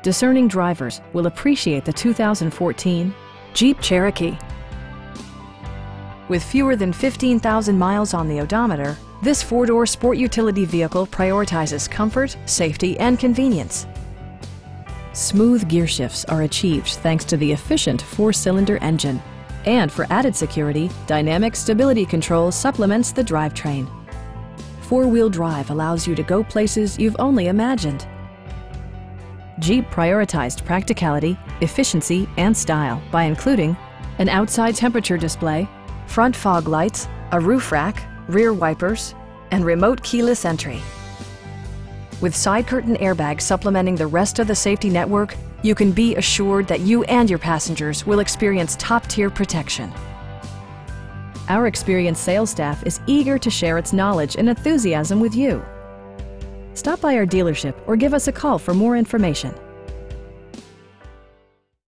discerning drivers will appreciate the 2014 Jeep Cherokee. With fewer than 15,000 miles on the odometer, this four-door sport utility vehicle prioritizes comfort, safety, and convenience. Smooth gear shifts are achieved thanks to the efficient four-cylinder engine. And for added security, dynamic stability control supplements the drivetrain. Four-wheel drive allows you to go places you've only imagined. Jeep prioritized practicality, efficiency, and style by including an outside temperature display, front fog lights, a roof rack, rear wipers, and remote keyless entry. With side curtain airbags supplementing the rest of the safety network, you can be assured that you and your passengers will experience top-tier protection. Our experienced sales staff is eager to share its knowledge and enthusiasm with you. Stop by our dealership or give us a call for more information.